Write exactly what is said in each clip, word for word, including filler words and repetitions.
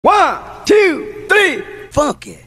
One, two, three, funk it.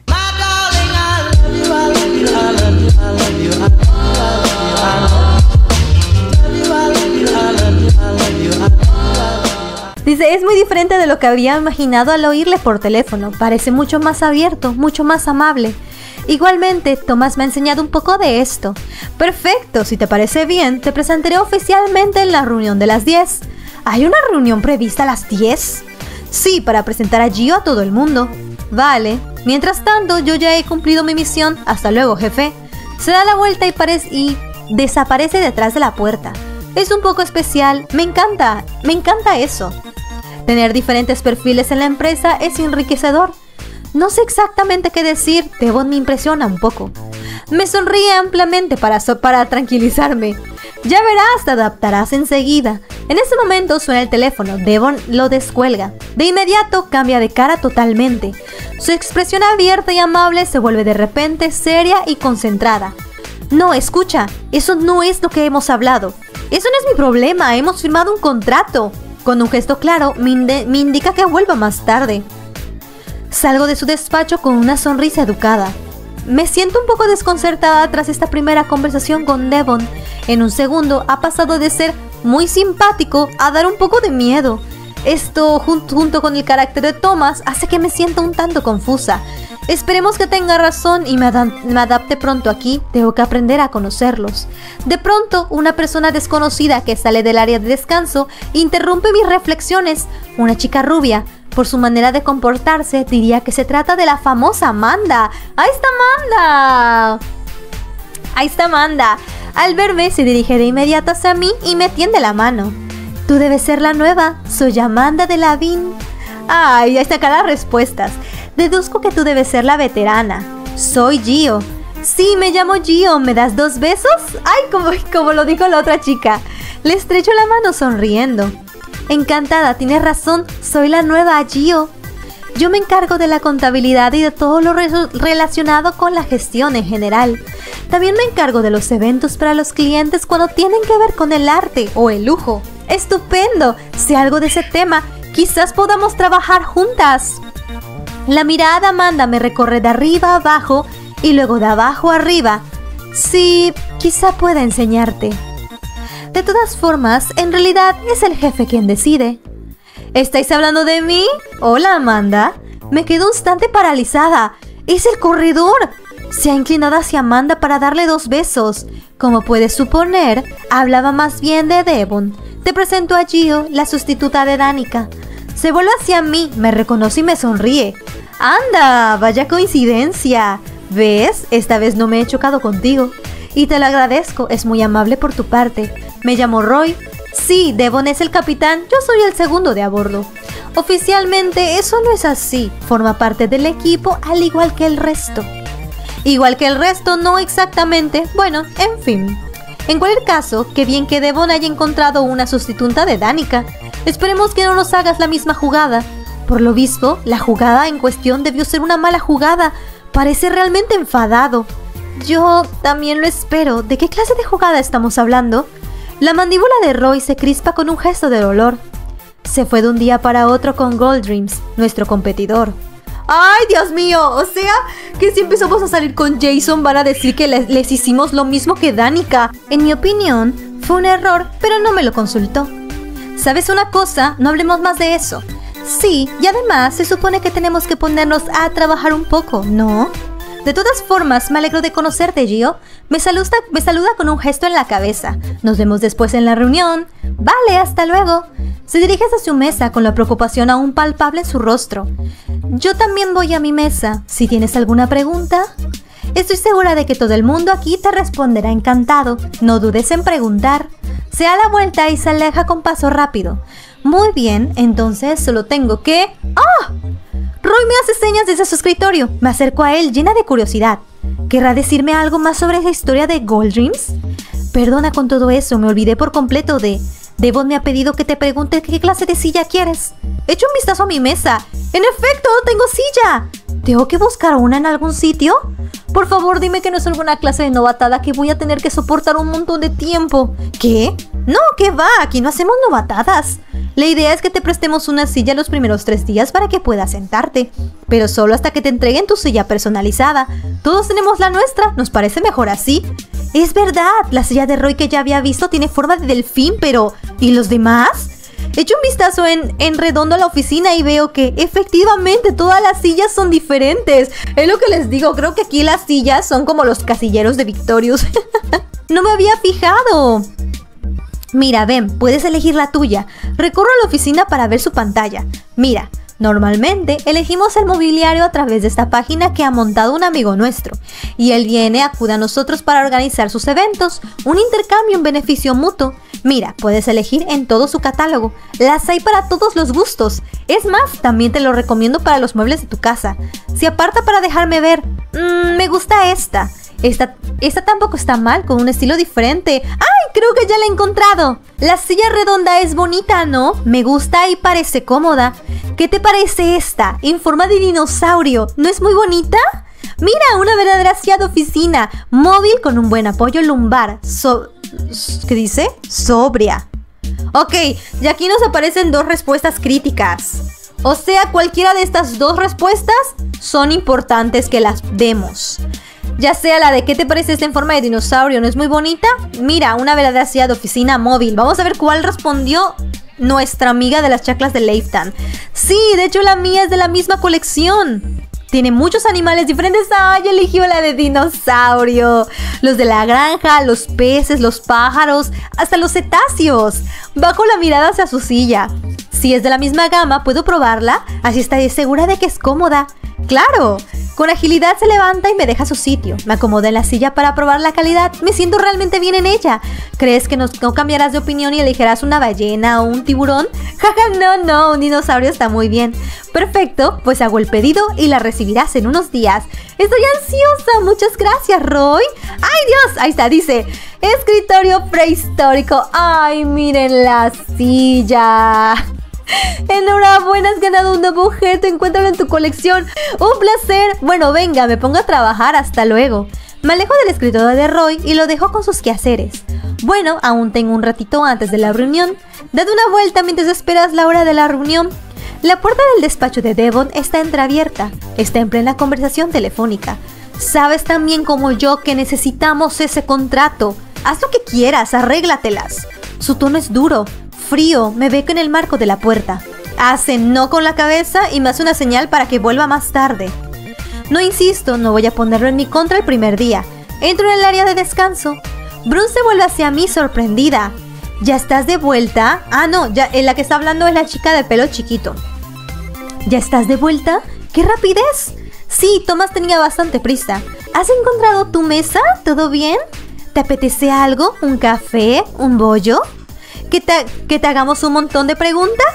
Dice, es muy diferente de lo que habría imaginado al oírle por teléfono. Parece mucho más abierto, mucho más amable. Igualmente, Tomás me ha enseñado un poco de esto. Perfecto, si te parece bien, te presentaré oficialmente en la reunión de las diez. ¿Hay una reunión prevista a las diez? Sí, para presentar a Gio a todo el mundo. Vale. Mientras tanto, yo ya he cumplido mi misión. Hasta luego, jefe. Se da la vuelta y, parece y desaparece detrás de la puerta. Es un poco especial. Me encanta. Me encanta eso. Tener diferentes perfiles en la empresa es enriquecedor. No sé exactamente qué decir. Devon me impresiona un poco. Me sonríe ampliamente para, so para tranquilizarme. Ya verás, te adaptarás enseguida. En ese momento suena el teléfono. Devon lo descuelga. De inmediato cambia de cara totalmente. Su expresión abierta y amable se vuelve de repente seria y concentrada. No, escucha, eso no es lo que hemos hablado. Eso no es mi problema, hemos firmado un contrato. Con un gesto claro me, inde me indica que vuelva más tarde. Salgo de su despacho con una sonrisa educada. Me siento un poco desconcertada tras esta primera conversación con Devon. En un segundo ha pasado de ser muy simpático a dar un poco de miedo. Esto, jun junto con el carácter de Thomas, hace que me sienta un tanto confusa. Esperemos que tenga razón y me, me adapte pronto aquí. Tengo que aprender a conocerlos. De pronto, una persona desconocida que sale del área de descanso interrumpe mis reflexiones. Una chica rubia. Por su manera de comportarse, diría que se trata de la famosa Amanda. ¡Ahí está Amanda! Ahí está Amanda. Al verme, se dirige de inmediato hacia mí y me tiende la mano. Tú debes ser la nueva. Soy Amanda de Lavín. Ay, ahí están acá las respuestas. Deduzco que tú debes ser la veterana. Soy Gio. Sí, me llamo Gio. ¿Me das dos besos? Ay, como, como lo dijo la otra chica. Le estrecho la mano sonriendo. Encantada, tienes razón. Soy la nueva Gio. Yo me encargo de la contabilidad y de todo lo re relacionado con la gestión en general. También me encargo de los eventos para los clientes cuando tienen que ver con el arte o el lujo. ¡Estupendo! Sé algo de ese tema. Quizás podamos trabajar juntas. La mirada de Amanda me recorre de arriba a abajo y luego de abajo a arriba. Sí, quizá pueda enseñarte. De todas formas, en realidad es el jefe quien decide. ¿Estáis hablando de mí? Hola, Amanda. Me quedo un instante paralizada. ¡Es el corredor! Se ha inclinado hacia Amanda para darle dos besos. Como puedes suponer, hablaba más bien de Devon. Te presento a Gio, la sustituta de Danica. Se vuelve hacia mí, me reconoce y me sonríe. ¡Anda! ¡Vaya coincidencia! ¿Ves? Esta vez no me he chocado contigo. Y te lo agradezco, es muy amable por tu parte. Me llamo Roy. Sí, Devon es el capitán, yo soy el segundo de a bordo. Oficialmente eso no es así. Forma parte del equipo al igual que el resto. Igual que el resto, no exactamente. Bueno, en fin. En cualquier caso, qué bien que Devon haya encontrado una sustituta de Danica. Esperemos que no nos hagas la misma jugada. Por lo visto, la jugada en cuestión debió ser una mala jugada. Parece realmente enfadado. Yo también lo espero. ¿De qué clase de jugada estamos hablando? La mandíbula de Roy se crispa con un gesto de dolor. Se fue de un día para otro con Gold Dreams, nuestro competidor. ¡Ay, Dios mío! O sea, que si empezamos a salir con Jason van a decir que les, les hicimos lo mismo que Danica. En mi opinión, fue un error, pero no me lo consultó. ¿Sabes una cosa? No hablemos más de eso. Sí, y además se supone que tenemos que ponernos a trabajar un poco, ¿no? De todas formas, me alegro de conocerte, Gio. Me saluda, me saluda con un gesto en la cabeza. Nos vemos después en la reunión. Vale, hasta luego. Se dirige hacia su mesa con la preocupación aún palpable en su rostro. Yo también voy a mi mesa. Si tienes alguna pregunta, estoy segura de que todo el mundo aquí te responderá encantado. No dudes en preguntar. Se da la vuelta y se aleja con paso rápido. Muy bien, entonces solo tengo que... ¡Ah! Roy me hace señas desde su escritorio. Me acerco a él llena de curiosidad. ¿Querrá decirme algo más sobre esa historia de Gold Dreams? Perdona con todo eso, me olvidé por completo de... Devon me ha pedido que te pregunte qué clase de silla quieres. Echa un vistazo a mi mesa. ¡En efecto, tengo silla! ¿Tengo que buscar una en algún sitio? Por favor, dime que no es alguna clase de novatada que voy a tener que soportar un montón de tiempo. ¿Qué? No, ¿qué va? Aquí no hacemos novatadas. La idea es que te prestemos una silla los primeros tres días para que puedas sentarte, pero solo hasta que te entreguen tu silla personalizada. Todos tenemos la nuestra, ¿nos parece mejor así? Es verdad, la silla de Roy que ya había visto tiene forma de delfín, pero ¿y los demás? Echo un vistazo en, en redondo a la oficina y veo que efectivamente todas las sillas son diferentes. Es lo que les digo, creo que aquí las sillas son como los casilleros de Victorious. No me había fijado. Mira, ven, puedes elegir la tuya. Recorro a la oficina para ver su pantalla. Mira, normalmente elegimos el mobiliario a través de esta página que ha montado un amigo nuestro. Y él viene, acude a nosotros para organizar sus eventos, un intercambio en beneficio mutuo. Mira, puedes elegir en todo su catálogo. Las hay para todos los gustos. Es más, también te lo recomiendo para los muebles de tu casa. Se aparta para dejarme ver. Mmm, me gusta esta. Esta, esta tampoco está mal, con un estilo diferente. ¡Ay! Creo que ya la he encontrado. La silla redonda es bonita, ¿no? Me gusta y parece cómoda. ¿Qué te parece esta? En forma de dinosaurio. ¿No es muy bonita? Mira, una verdadera silla de oficina. Móvil con un buen apoyo lumbar. So ¿Qué dice? Sobria. Ok, y aquí nos aparecen dos respuestas críticas. O sea, cualquiera de estas dos respuestas son importantes que las demos. Ya sea la de ¿qué te parece esta en forma de dinosaurio? ¿No es muy bonita? Mira, una verdadera silla de oficina móvil. Vamos a ver cuál respondió nuestra amiga de las chaclas de Leiftan. Sí, de hecho la mía es de la misma colección. Tiene muchos animales diferentes. ¡Ay! Eligió la de dinosaurio. Los de la granja, los peces, los pájaros, hasta los cetáceos. Bajo la mirada hacia su silla. Si es de la misma gama, puedo probarla. Así estaré segura de que es cómoda. ¡Claro! Con agilidad se levanta y me deja a su sitio. Me acomoda en la silla para probar la calidad. Me siento realmente bien en ella. ¿Crees que no, no cambiarás de opinión y elegirás una ballena o un tiburón? Jaja, no, no, un dinosaurio está muy bien. Perfecto, pues hago el pedido y la recibirás en unos días. Estoy ansiosa, muchas gracias, Roy. ¡Ay, Dios! Ahí está, dice escritorio prehistórico. ¡Ay, miren la silla! Enhorabuena, has ganado un nuevo objeto. Encuéntralo en tu colección. Un placer. Bueno, venga, me pongo a trabajar. Hasta luego. Me alejo del escritorio de Roy y lo dejo con sus quehaceres. Bueno, aún tengo un ratito antes de la reunión. Dad una vuelta mientras esperas la hora de la reunión. La puerta del despacho de Devon está entreabierta. Está en plena conversación telefónica. Sabes tan bien como yo que necesitamos ese contrato. Haz lo que quieras, arréglatelas. Su tono es duro. Frío, me ve en el marco de la puerta. Hace no con la cabeza y me hace una señal para que vuelva más tarde. No insisto, no voy a ponerlo en mi contra el primer día. Entro en el área de descanso. Brun se vuelve hacia mí sorprendida. ¿Ya estás de vuelta? Ah, no, ya, en la que está hablando es la chica de pelo chiquito. ¿Ya estás de vuelta? ¡Qué rapidez! Sí, Thomas tenía bastante prisa. ¿Has encontrado tu mesa? ¿Todo bien? ¿Te apetece algo? ¿Un café? ¿Un bollo? ¿Que te, que te hagamos un montón de preguntas?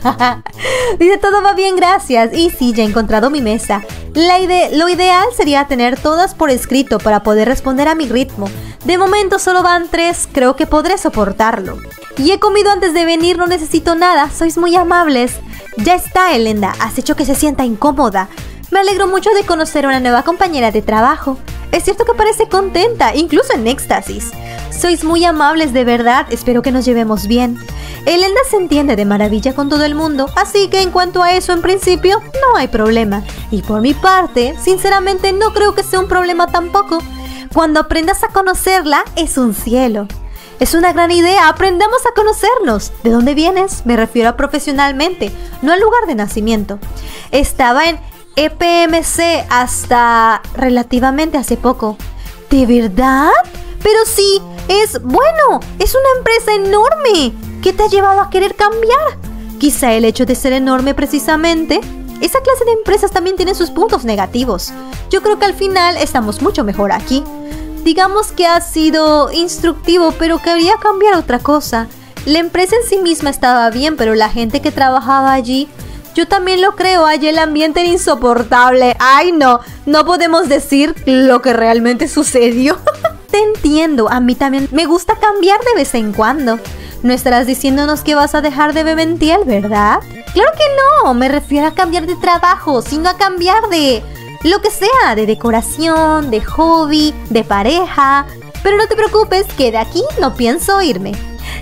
Dice, todo va bien, gracias. Y sí, ya he encontrado mi mesa. La ide lo ideal sería tener todas por escrito para poder responder a mi ritmo. De momento solo van tres, creo que podré soportarlo. Y he comido antes de venir, no necesito nada, sois muy amables. Ya está, Elenda, has hecho que se sienta incómoda. Me alegro mucho de conocer a una nueva compañera de trabajo. Es cierto que parece contenta, incluso en éxtasis. Sois muy amables, de verdad, espero que nos llevemos bien. Elenda se entiende de maravilla con todo el mundo, así que en cuanto a eso, en principio, no hay problema. Y por mi parte, sinceramente no creo que sea un problema tampoco. Cuando aprendas a conocerla, es un cielo. Es una gran idea, aprendamos a conocernos. ¿De dónde vienes? Me refiero a profesionalmente, no al lugar de nacimiento. Estaba en E P M C hasta relativamente hace poco. ¿De verdad? Pero sí, es bueno, es una empresa enorme. ¿Qué te ha llevado a querer cambiar? Quizá el hecho de ser enorme precisamente. Esa clase de empresas también tiene sus puntos negativos. Yo creo que al final estamos mucho mejor aquí. Digamos que ha sido instructivo, pero quería cambiar otra cosa. La empresa en sí misma estaba bien, pero la gente que trabajaba allí... Yo también lo creo, allí el ambiente era insoportable. Ay, no, no podemos decir lo que realmente sucedió. Te entiendo, a mí también me gusta cambiar de vez en cuando. No estarás diciéndonos que vas a dejar de Bebentiel, ¿verdad? Claro que no, me refiero a cambiar de trabajo, sino a cambiar de lo que sea, de decoración, de hobby, de pareja. Pero no te preocupes, que de aquí no pienso irme.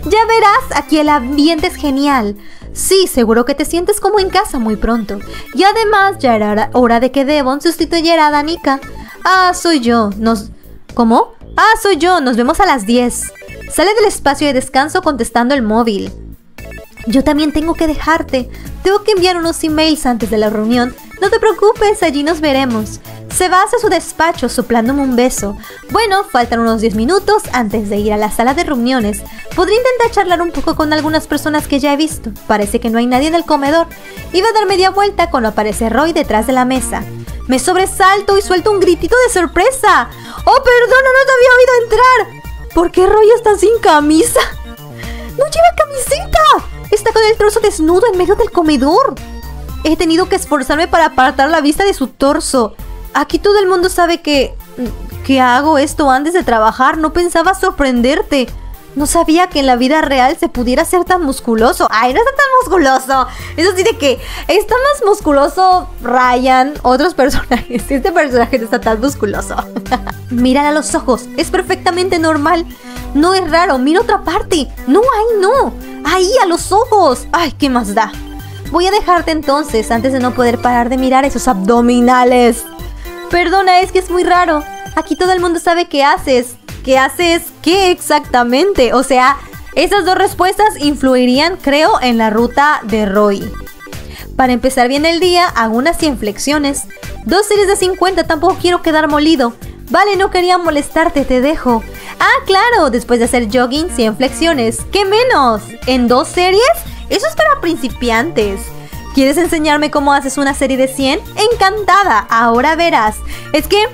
Ya verás, aquí el ambiente es genial. Sí, seguro que te sientes como en casa muy pronto. Y además ya era hora de que Devon sustituyera a Danica. Ah, soy yo. Nos... ¿Cómo? Ah, soy yo. Nos vemos a las diez. Sale del espacio de descanso contestando el móvil. Yo también tengo que dejarte. Tengo que enviar unos emails antes de la reunión. No te preocupes, allí nos veremos. Se va hacia su despacho soplándome un beso. Bueno, faltan unos diez minutos antes de ir a la sala de reuniones. Podría intentar charlar un poco con algunas personas que ya he visto. Parece que no hay nadie en el comedor. Iba a dar media vuelta cuando aparece Roy detrás de la mesa. Me sobresalto y suelto un gritito de sorpresa. ¡Oh, perdona, no te había oído entrar! ¿Por qué Roy está sin camisa? ¡No lleva camiseta! Está con el torso desnudo en medio del comedor. He tenido que esforzarme para apartar la vista de su torso. Aquí todo el mundo sabe que... que hago esto antes de trabajar. No pensaba sorprenderte. No sabía que en la vida real se pudiera ser tan musculoso. ¡Ay, no está tan musculoso! Eso sí de que está más musculoso Ryan, otros personajes. Este personaje no está tan musculoso. Mírala a los ojos. Es perfectamente normal. No es raro. Mira otra parte. No, ahí no. Ahí, a los ojos. ¡Ay, qué más da! Voy a dejarte entonces antes de no poder parar de mirar esos abdominales. Perdona, es que es muy raro. Aquí todo el mundo sabe qué haces. ¿Qué haces? ¿Qué exactamente? O sea, esas dos respuestas influirían, creo, en la ruta de Roy. Para empezar bien el día, hago unas cien flexiones. Dos series de cincuenta, tampoco quiero quedar molido. Vale, no quería molestarte, te dejo. Ah, claro, después de hacer jogging, cien flexiones. ¿Qué menos? ¿En dos series? Eso es para principiantes. ¿Quieres enseñarme cómo haces una serie de cien? Encantada, ahora verás. Es que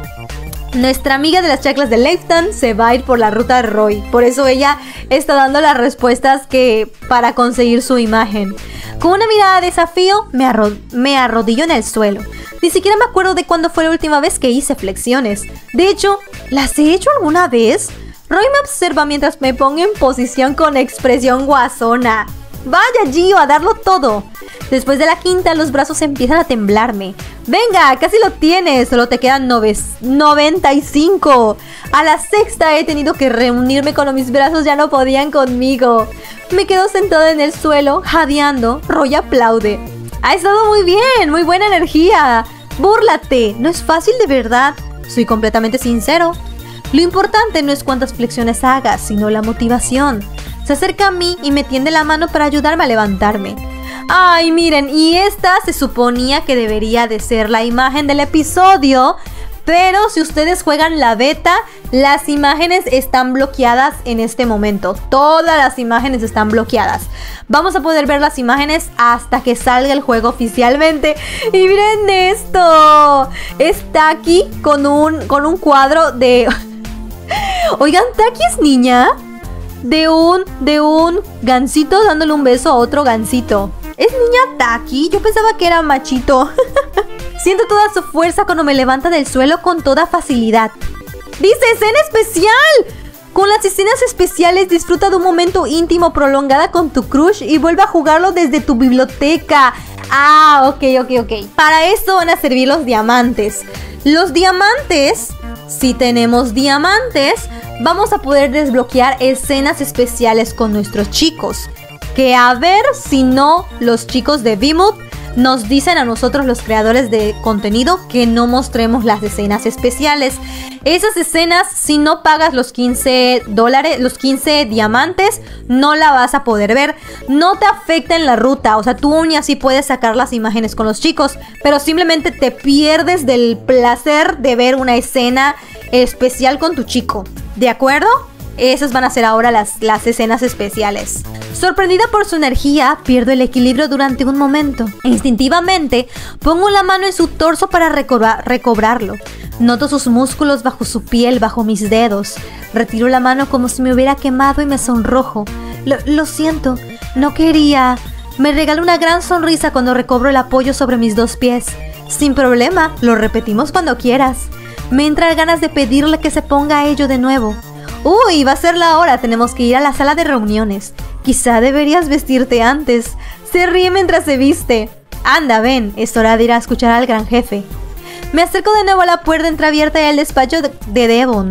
nuestra amiga de las chaclas de Leifton se va a ir por la ruta de Roy. Por eso ella está dando las respuestas que para conseguir su imagen. Con una mirada de desafío, me, arro me arrodillo en el suelo. Ni siquiera me acuerdo de cuándo fue la última vez que hice flexiones. De hecho, ¿las he hecho alguna vez? Roy me observa mientras me pongo en posición con expresión guasona. Vaya, Gio, a darlo todo. Después de la quinta, los brazos empiezan a temblarme. Venga, casi lo tienes. Solo te quedan noventa y cinco. A la sexta he tenido que reunirme cuando mis brazos ya no podían conmigo. Me quedo sentada en el suelo, jadeando. Roy aplaude. Ha estado muy bien, muy buena energía. Búrlate, no es fácil de verdad. Soy completamente sincero. Lo importante no es cuántas flexiones hagas, sino la motivación. Se acerca a mí y me tiende la mano para ayudarme a levantarme. Ay, miren, y esta se suponía que debería de ser la imagen del episodio, pero si ustedes juegan la beta, las imágenes están bloqueadas en este momento. Todas las imágenes están bloqueadas. Vamos a poder ver las imágenes hasta que salga el juego oficialmente. Y miren esto. Está aquí con un, con un cuadro de... Oigan, ¿Taki es niña? De un, de un gansito dándole un beso a otro gansito. ¿Es niña Taki? Yo pensaba que era machito. Siento toda su fuerza cuando me levanta del suelo con toda facilidad. ¡Dice escena especial! Con las escenas especiales disfruta de un momento íntimo prolongada con tu crush y vuelve a jugarlo desde tu biblioteca. Ah, ok, ok, ok. Para esto van a servir los diamantes. Los diamantes, si tenemos diamantes, vamos a poder desbloquear escenas especiales con nuestros chicos. Que a ver si no los chicos de Vmood nos dicen a nosotros los creadores de contenido que no mostremos las escenas especiales. Esas escenas, si no pagas los quince dólares, los quince diamantes, no la vas a poder ver. No te afecta en la ruta, o sea, tú aún así puedes sacar las imágenes con los chicos, pero simplemente te pierdes del placer de ver una escena especial con tu chico. ¿De acuerdo? Esas van a ser ahora las, las escenas especiales. Sorprendida por su energía, pierdo el equilibrio durante un momento. Instintivamente, pongo la mano en su torso para recobra- recobrarlo. Noto sus músculos bajo su piel, bajo mis dedos. Retiro la mano como si me hubiera quemado y me sonrojo. Lo, lo siento, no quería. Me regala una gran sonrisa cuando recobro el apoyo sobre mis dos pies. Sin problema, lo repetimos cuando quieras. Me entran ganas de pedirle que se ponga a ello de nuevo. Uy, va a ser la hora, tenemos que ir a la sala de reuniones. Quizá deberías vestirte antes. Se ríe mientras se viste. Anda, ven, es hora de ir a escuchar al gran jefe. Me acerco de nuevo a la puerta entreabierta del despacho de, de Devon.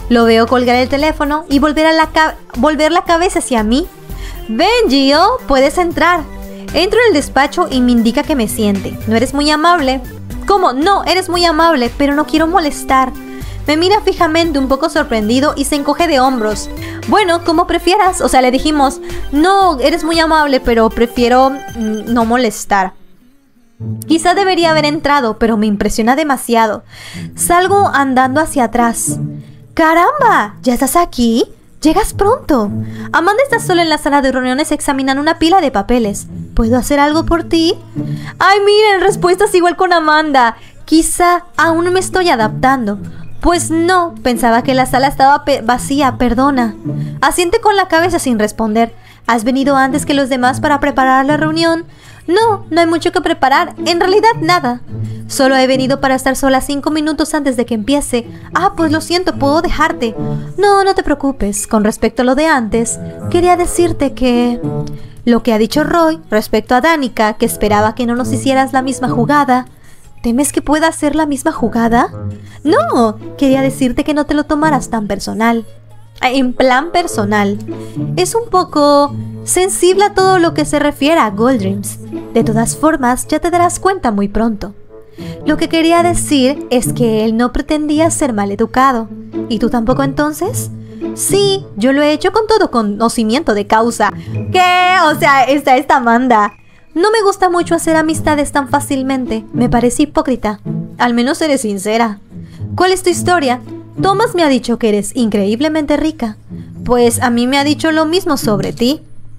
Lo veo colgar el teléfono y volver, a la, volver la cabeza hacia mí. Ven, Gio, puedes entrar. Entro en el despacho y me indica que me siente. No eres muy amable. ¿Cómo? No, eres muy amable, pero no quiero molestar. Me mira fijamente, un poco sorprendido, y se encoge de hombros. Bueno, como prefieras. O sea, le dijimos, no, eres muy amable, pero prefiero mm, no molestar. Quizá debería haber entrado, pero me impresiona demasiado. Salgo andando hacia atrás. ¡Caramba! ¿Ya estás aquí? Llegas pronto. Amanda está sola en la sala de reuniones examinando una pila de papeles. ¿Puedo hacer algo por ti? ¡Ay, miren! Respuestas igual con Amanda. Quizá aún no me estoy adaptando. Pues no, pensaba que la sala estaba pe- vacía, perdona. Asiente con la cabeza sin responder. ¿Has venido antes que los demás para preparar la reunión? No, no hay mucho que preparar, en realidad nada. Solo he venido para estar sola cinco minutos antes de que empiece. Ah, pues lo siento, ¿puedo dejarte? No, no te preocupes. Con respecto a lo de antes, quería decirte que... Lo que ha dicho Roy respecto a Danica, que esperaba que no nos hicieras la misma jugada... ¿Temes que pueda hacer la misma jugada? No, quería decirte que no te lo tomaras tan personal. En plan personal. Es un poco sensible a todo lo que se refiere a Gold Dreams. De todas formas, ya te darás cuenta muy pronto. Lo que quería decir es que él no pretendía ser maleducado. ¿Y tú tampoco entonces? Sí, yo lo he hecho con todo conocimiento de causa. ¿Qué? O sea, está esta Amanda. No me gusta mucho hacer amistades tan fácilmente. Me parece hipócrita. Al menos eres sincera. ¿Cuál es tu historia? Thomas me ha dicho que eres increíblemente rica. Pues a mí me ha dicho lo mismo sobre ti.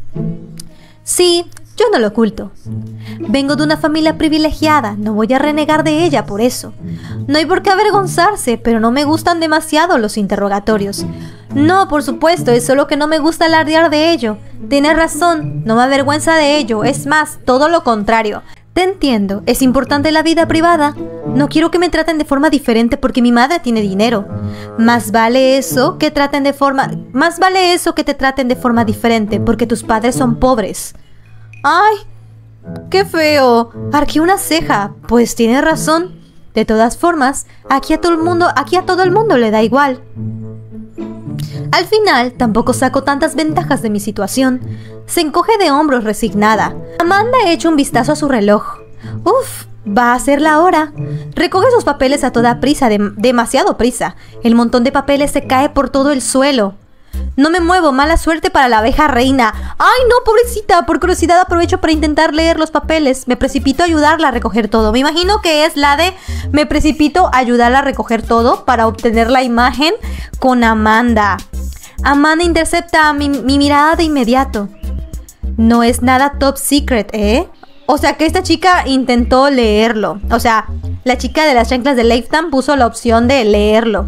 Sí, yo no lo oculto. Vengo de una familia privilegiada. No voy a renegar de ella por eso. No hay por qué avergonzarse, pero no me gustan demasiado los interrogatorios. No, por supuesto, es solo que no me gusta alardear de ello. Tienes razón, no me avergüenza de ello, es más, todo lo contrario. Te entiendo, es importante la vida privada. No quiero que me traten de forma diferente porque mi madre tiene dinero. Más vale eso que traten de forma... Más vale eso que te traten de forma diferente porque tus padres son pobres. ¡Ay! ¡Qué feo! Arqué una ceja. Pues tienes razón. De todas formas, aquí a todo el mundo, aquí a todo el mundo le da igual. Al final, tampoco saco tantas ventajas de mi situación. Se encoge de hombros resignada. Amanda echa un vistazo a su reloj. Uf, va a ser la hora. Recoge sus papeles a toda prisa, de demasiado prisa. El montón de papeles se cae por todo el suelo. No me muevo, mala suerte para la abeja reina. ¡Ay, no, pobrecita! Por curiosidad aprovecho para intentar leer los papeles. Me precipito a ayudarla a recoger todo. Me imagino que es la de me precipito a ayudarla a recoger todo para obtener la imagen con Amanda. Amanda intercepta mi, mi mirada de inmediato. No es nada top secret, ¿eh? O sea que esta chica intentó leerlo. O sea, la chica de las chanclas de Leifton puso la opción de leerlo.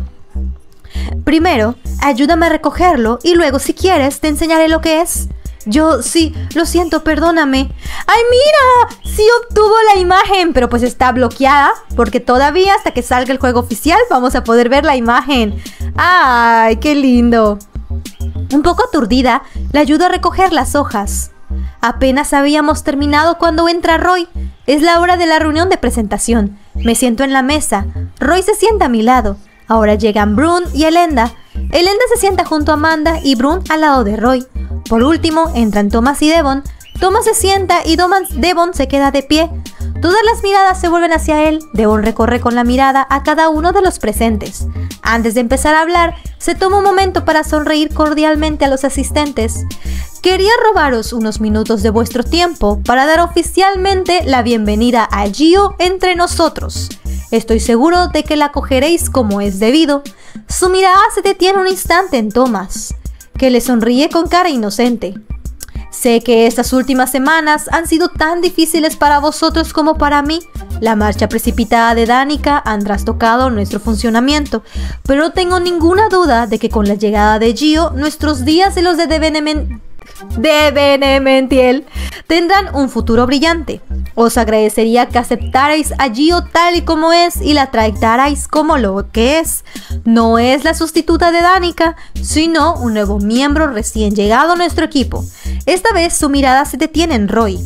Primero, ayúdame a recogerlo y luego, si quieres, te enseñaré lo que es. Yo, sí, lo siento, perdóname. ¡Ay, mira! Sí obtuvo la imagen, pero pues está bloqueada porque todavía hasta que salga el juego oficial vamos a poder ver la imagen. ¡Ay, qué lindo! Un poco aturdida, le ayudo a recoger las hojas. Apenas habíamos terminado cuando entra Roy. Es la hora de la reunión de presentación. Me siento en la mesa. Roy se sienta a mi lado. Ahora llegan Brun y Elenda. Elenda se sienta junto a Amanda y Brun al lado de Roy. Por último, entran Thomas y Devon. Thomas se sienta y Devon se queda de pie. Todas las miradas se vuelven hacia él. Devon recorre con la mirada a cada uno de los presentes. Antes de empezar a hablar, se toma un momento para sonreír cordialmente a los asistentes. Quería robaros unos minutos de vuestro tiempo para dar oficialmente la bienvenida a Gio entre nosotros. Estoy seguro de que la acogeréis como es debido. Su mirada se detiene un instante en Thomas, que le sonríe con cara inocente. Sé que estas últimas semanas han sido tan difíciles para vosotros como para mí. La marcha precipitada de Danica han trastocado nuestro funcionamiento, pero no tengo ninguna duda de que con la llegada de Gio, nuestros días y los de Devenement... de Benementiel tendrán un futuro brillante. Os agradecería que aceptarais a Gio tal y como es y la tratarais como lo que es. No es la sustituta de Danica, sino un nuevo miembro recién llegado a nuestro equipo. Esta vez su mirada se detiene en Roy,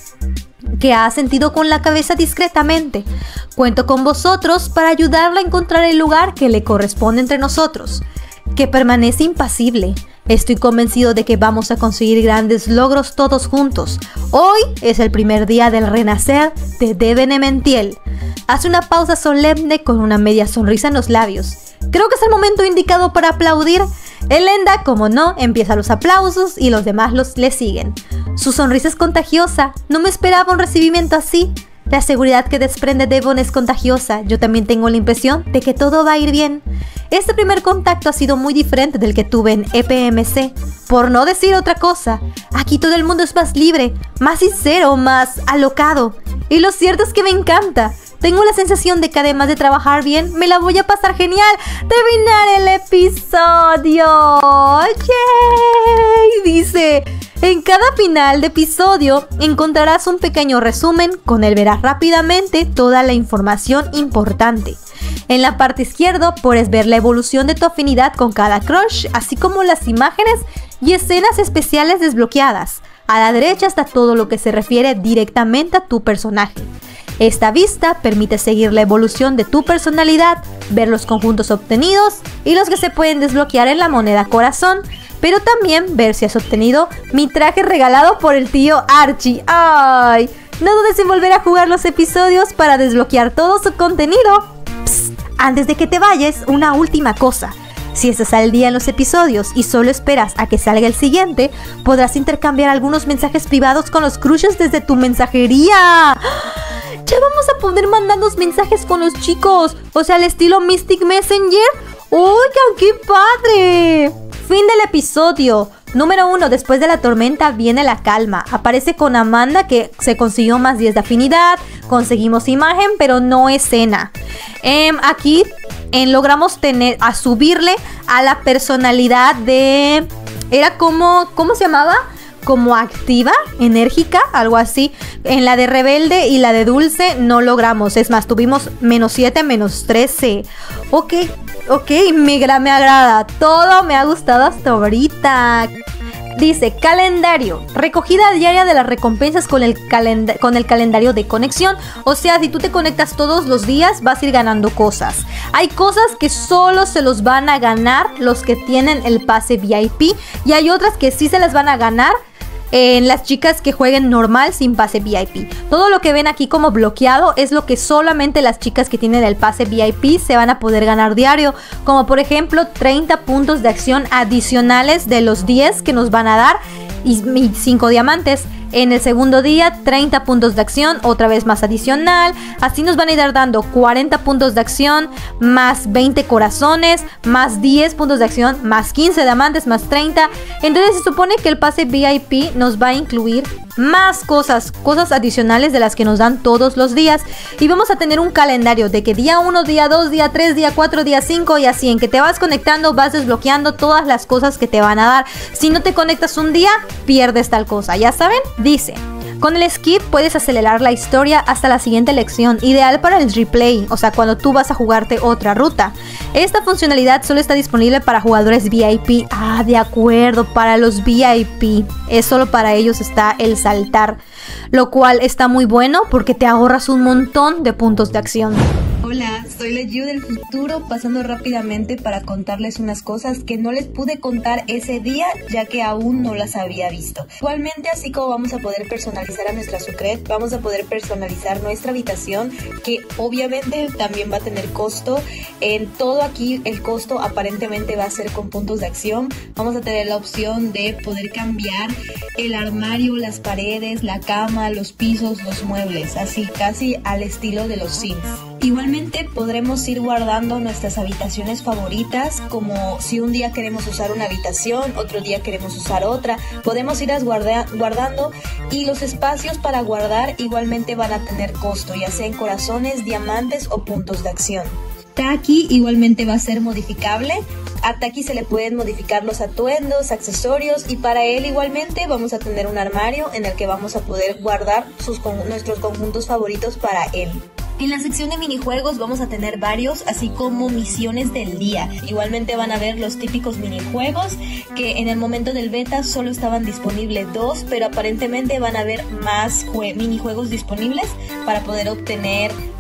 que ha asentido con la cabeza discretamente. Cuento con vosotros para ayudarla a encontrar el lugar que le corresponde entre nosotros. que permanece impasible. Estoy convencido de que vamos a conseguir grandes logros todos juntos. Hoy es el primer día del renacer de Devon Ementiel. Hace una pausa solemne con una media sonrisa en los labios. Creo que es el momento indicado para aplaudir. Elenda, como no, empieza los aplausos y los demás los le siguen. Su sonrisa es contagiosa. No me esperaba un recibimiento así. La seguridad que desprende Devon es contagiosa. Yo también tengo la impresión de que todo va a ir bien. Este primer contacto ha sido muy diferente del que tuve en E P M C. Por no decir otra cosa, aquí todo el mundo es más libre, más sincero, más alocado. Y lo cierto es que me encanta. Tengo la sensación de que además de trabajar bien, me la voy a pasar genial. Terminar el episodio. ¡Yay! Dice, en cada final de episodio encontrarás un pequeño resumen. Con él verás rápidamente toda la información importante. En la parte izquierda puedes ver la evolución de tu afinidad con cada crush, así como las imágenes y escenas especiales desbloqueadas. A la derecha está todo lo que se refiere directamente a tu personaje. Esta vista permite seguir la evolución de tu personalidad, ver los conjuntos obtenidos y los que se pueden desbloquear en la moneda corazón, pero también ver si has obtenido mi traje regalado por el tío Archie. ¡Ay! No dudes en volver a jugar los episodios para desbloquear todo su contenido. Psst, antes de que te vayas, una última cosa. Si estás al día en los episodios y solo esperas a que salga el siguiente, podrás intercambiar algunos mensajes privados con los crushes desde tu mensajería. Ya vamos a poder mandarnos mensajes con los chicos, o sea, al estilo Mystic Messenger. ¡Oigan, qué padre! Fin del episodio. Número uno. Después de la tormenta viene la calma. Aparece con Amanda, que se consiguió más diez de afinidad. Conseguimos imagen, pero no escena. Eh, aquí eh, logramos tener a subirle a la personalidad de... Era como... ¿Cómo se llamaba? Como activa, enérgica, algo así. En la de Rebelde y la de Dulce no logramos. Es más, tuvimos menos siete, menos trece. Ok, ok, me, me agrada. Todo me ha gustado hasta ahorita. Dice, calendario. Recogida diaria de las recompensas con el, calenda con el calendario de conexión. O sea, si tú te conectas todos los días, vas a ir ganando cosas. Hay cosas que solo se los van a ganar los que tienen el pase V I P. Y hay otras que sí se las van a ganar en las chicas que jueguen normal sin pase V I P. Todo lo que ven aquí como bloqueado es lo que solamente las chicas que tienen el pase V I P se van a poder ganar diario, como por ejemplo treinta puntos de acción adicionales de los diez que nos van a dar y cinco diamantes. En el segundo día, treinta puntos de acción, otra vez más adicional. Así nos van a ir dando cuarenta puntos de acción, más veinte corazones, más diez puntos de acción, más quince diamantes, más treinta. Entonces se supone que el pase V I P nos va a incluir más cosas, cosas adicionales de las que nos dan todos los días. Y vamos a tener un calendario de que día uno, día dos, día tres, día cuatro, día cinco y así. En que te vas conectando, vas desbloqueando todas las cosas que te van a dar. Si no te conectas un día, pierdes tal cosa, ¿ya saben? Dice, con el skip puedes acelerar la historia hasta la siguiente lección, ideal para el replay, o sea, cuando tú vas a jugarte otra ruta. Esta funcionalidad solo está disponible para jugadores V I P. Ah, de acuerdo, para los V I P. Es solo para ellos está el saltar, lo cual está muy bueno porque te ahorras un montón de puntos de acción. Hola, soy la Yu del futuro, pasando rápidamente para contarles unas cosas que no les pude contar ese día, ya que aún no las había visto. Igualmente, así como vamos a poder personalizar a nuestra Sucret, vamos a poder personalizar nuestra habitación, que obviamente también va a tener costo. En todo aquí el costo aparentemente va a ser con puntos de acción. Vamos a tener la opción de poder cambiar el armario, las paredes, la cama, los pisos, los muebles, así casi al estilo de los Sims. Igualmente podremos ir guardando nuestras habitaciones favoritas, como si un día queremos usar una habitación, otro día queremos usar otra, podemos ir guarda guardando y los espacios para guardar igualmente van a tener costo, ya sea en corazones, diamantes o puntos de acción. Taki igualmente va a ser modificable. A Taki se le pueden modificar los atuendos, accesorios y para él igualmente vamos a tener un armario en el que vamos a poder guardar sus, nuestros conjuntos favoritos para él. En la sección de minijuegos vamos a tener varios, así como misiones del día. Igualmente van a ver los típicos minijuegos, que en el momento del beta solo estaban disponibles dos, pero aparentemente van a haber más minijuegos disponibles para poder obtener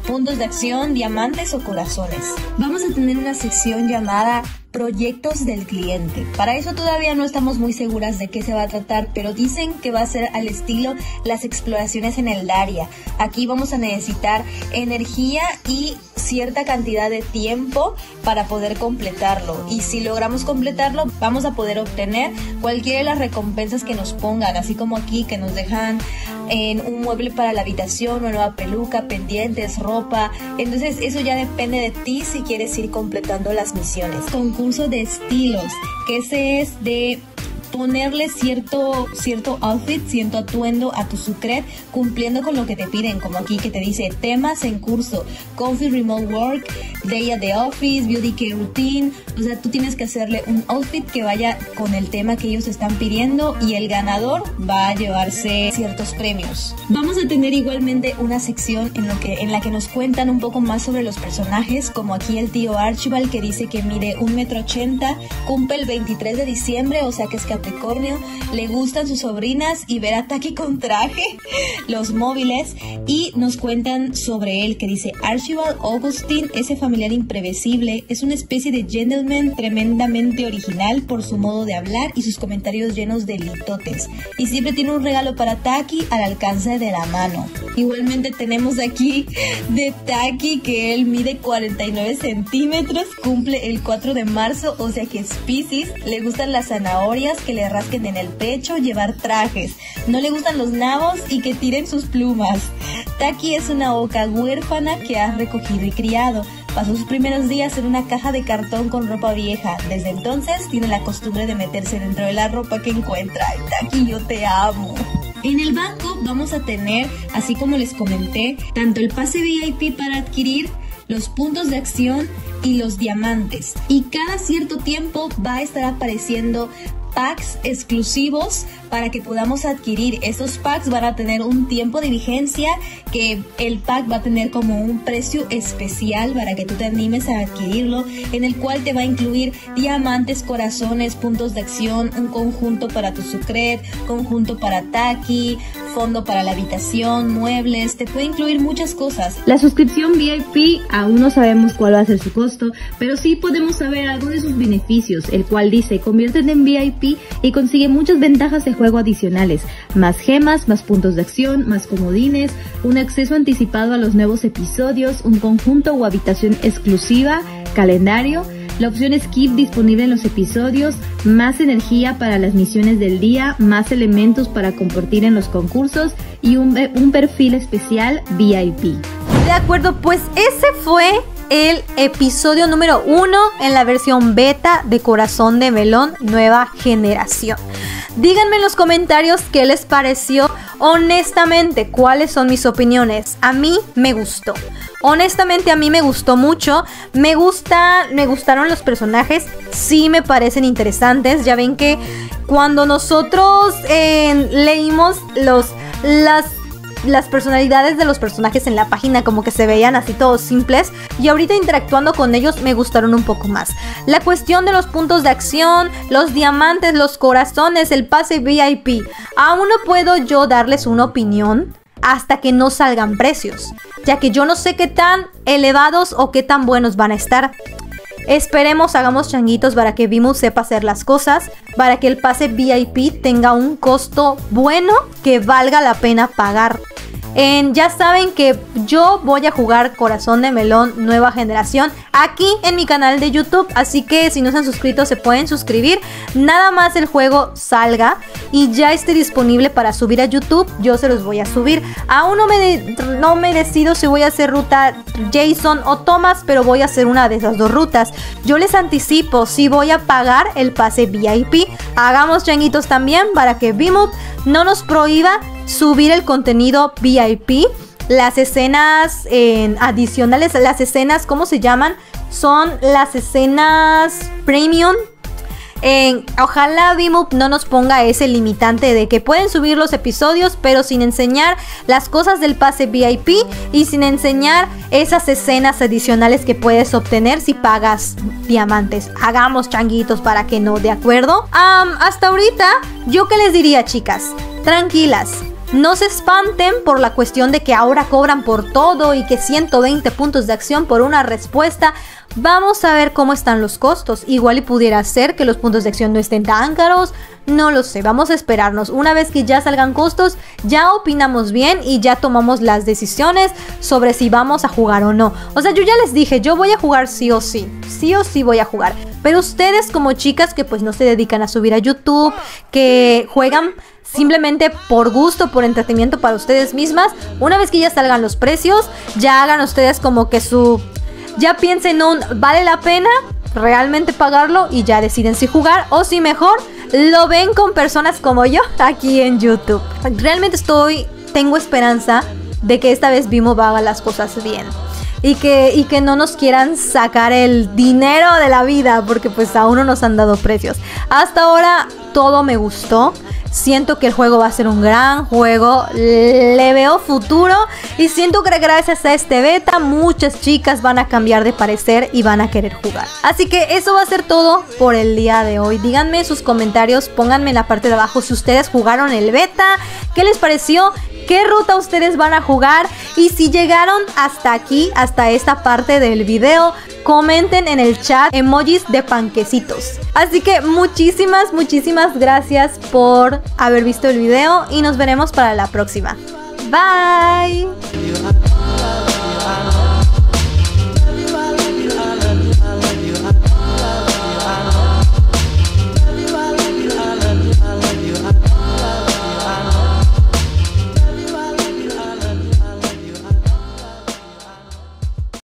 puntos de acción, diamantes o corazones. Vamos a tener una sección llamada proyectos del cliente. Para eso todavía no estamos muy seguras de qué se va a tratar, pero dicen que va a ser al estilo las exploraciones en el Daria. Aquí vamos a necesitar energía y cierta cantidad de tiempo para poder completarlo, y si logramos completarlo vamos a poder obtener cualquiera de las recompensas que nos pongan, así como aquí que nos dejan en un mueble para la habitación, una nueva peluca, pendientes, ropa. Entonces eso ya depende de ti si quieres ir completando las misiones. Concurso de estilos, que ese es de ponerle cierto, cierto outfit, cierto atuendo a tu sucret, cumpliendo con lo que te piden, como aquí que te dice temas en curso, comfy remote work, day at the office, beauty care routine. O sea, tú tienes que hacerle un outfit que vaya con el tema que ellos están pidiendo, y el ganador va a llevarse ciertos premios. Vamos a tener igualmente una sección en, lo que, en la que nos cuentan un poco más sobre los personajes, como aquí el tío Archibald, que dice que mide un metro ochenta, cumple el veintitrés de diciembre, o sea que es Capricornio, le gustan sus sobrinas y ver a Taki con traje, los móviles, y nos cuentan sobre él, que dice Archibald Augustine, ese familiar imprevisible, es una especie de gentleman tremendamente original por su modo de hablar y sus comentarios llenos de litotes, y siempre tiene un regalo para Taki al alcance de la mano. Igualmente tenemos aquí de Taki que él mide cuarenta y nueve centímetros, cumple el cuatro de marzo, o sea que es Piscis, le gustan las zanahorias, que le rasquen en el pecho, llevar trajes, no le gustan los nabos y que tiren sus plumas. Taki es una oca huérfana que ha recogido y criado. Pasó sus primeros días en una caja de cartón con ropa vieja. Desde entonces tiene la costumbre de meterse dentro de la ropa que encuentra. Ay, Taki, yo te amo. En el banco vamos a tener, así como les comenté, tanto el pase V I P para adquirir, los puntos de acción y los diamantes. Y cada cierto tiempo va a estar apareciendo packs exclusivos para que podamos adquirir. Esos packs van a tener un tiempo de vigencia, que el pack va a tener como un precio especial para que tú te animes a adquirirlo, en el cual te va a incluir diamantes, corazones, puntos de acción, un conjunto para tu sucret, conjunto para Taki, fondo para la habitación, muebles, te puede incluir muchas cosas. La suscripción V I P aún no sabemos cuál va a ser su costo, pero sí podemos saber algo de sus beneficios, el cual dice: conviértete en V I P y consigue muchas ventajas de juego adicionales, más gemas, más puntos de acción, más comodines, un acceso anticipado a los nuevos episodios, un conjunto o habitación exclusiva, calendario, la opción Skip disponible en los episodios, más energía para las misiones del día, más elementos para compartir en los concursos y un, un perfil especial V I P. De acuerdo, pues ese fue el episodio número uno en la versión beta de Corazón de Melón Nueva Generación. Díganme en los comentarios qué les pareció. Honestamente, ¿cuáles son mis opiniones? A mí me gustó. Honestamente, a mí me gustó mucho. Me gusta, me gustaron los personajes. Sí me parecen interesantes. Ya ven que cuando nosotros eh, leímos los, las... las personalidades de los personajes en la página como que se veían así todos simples, y ahorita interactuando con ellos me gustaron un poco más. La cuestión de los puntos de acción, los diamantes, los corazones, el pase V I P, aún no puedo yo darles una opinión hasta que no salgan precios, ya que yo no sé qué tan elevados o qué tan buenos van a estar. Esperemos, hagamos changuitos para que Vimeo sepa hacer las cosas, para que el pase V I P tenga un costo bueno que valga la pena pagar. En, ya saben que yo voy a jugar Corazón de Melón Nueva Generación aquí en mi canal de YouTube, así que si no se han suscrito se pueden suscribir. Nada más el juego salga y ya esté disponible para subir a YouTube, yo se los voy a subir. Aún no me, de, no me decido si voy a hacer ruta Jason o Thomas, pero voy a hacer una de esas dos rutas. Yo les anticipo, si voy a pagar el pase V I P. Hagamos changuitos también para que Vimeo no nos prohíba subir el contenido V I P. Las escenas eh, adicionales, las escenas, ¿cómo se llaman? Son las escenas premium. Eh, ojalá Vimeo no nos ponga ese limitante de que pueden subir los episodios pero sin enseñar las cosas del pase V I P y sin enseñar esas escenas adicionales que puedes obtener si pagas diamantes. Hagamos changuitos para que no, ¿de acuerdo? Um, hasta ahorita, ¿yo qué les diría, chicas? Tranquilas. No se espanten por la cuestión de que ahora cobran por todo y que ciento veinte puntos de acción por una respuesta. Vamos a ver cómo están los costos. Igual y pudiera ser que los puntos de acción no estén tan caros. No lo sé, vamos a esperarnos. Una vez que ya salgan costos, ya opinamos bien y ya tomamos las decisiones sobre si vamos a jugar o no. O sea, yo ya les dije, yo voy a jugar sí o sí. Sí o sí voy a jugar. Pero ustedes como chicas que pues no se dedican a subir a YouTube, que juegan simplemente por gusto, por entretenimiento para ustedes mismas, una vez que ya salgan los precios, ya hagan ustedes como que su... ya piensen un, ¿vale la pena realmente pagarlo? Y ya deciden si jugar o si mejor lo ven con personas como yo aquí en YouTube. Realmente estoy, tengo esperanza de que esta vez Vimo haga las cosas bien. Y que, y que no nos quieran sacar el dinero de la vida, porque pues aún no nos han dado precios. Hasta ahora todo me gustó. Siento que el juego va a ser un gran juego. Le veo futuro. Y siento que gracias a este beta muchas chicas van a cambiar de parecer y van a querer jugar. Así que eso va a ser todo por el día de hoy. Díganme sus comentarios, pónganme en la parte de abajo si ustedes jugaron el beta, qué les pareció, qué ruta ustedes van a jugar. Y si llegaron hasta aquí, hasta esta parte del video, comenten en el chat emojis de panquecitos. Así que muchísimas, muchísimas gracias por haber visto el video y nos veremos para la próxima. Bye.